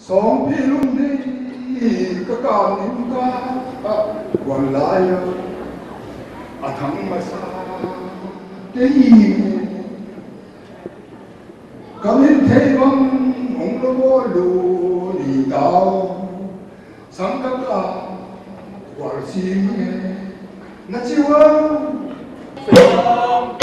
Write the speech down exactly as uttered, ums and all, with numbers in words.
song pilung ni kakanin ka walaya athang masa kei kamin thevang honglo lu ni dao sangkaka walsim na chiwa